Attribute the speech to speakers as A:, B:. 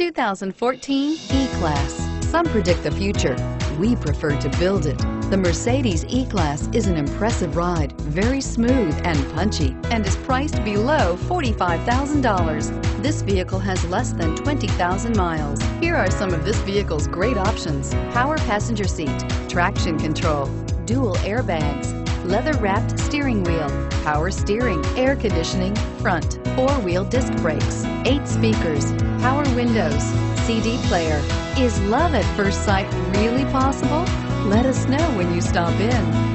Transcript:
A: 2014 E-Class. Some predict the future. We prefer to build it. The Mercedes E-Class is an impressive ride, very smooth and punchy, and is priced below $45,000. This vehicle has less than 20,000 miles. Here are some of this vehicle's great options: power passenger seat, traction control, dual airbags, leather-wrapped steering wheel, power steering, air conditioning, front, four-wheel disc brakes, 8 speakers, power windows, CD player. Is love at first sight really possible? Let us know when you stop in.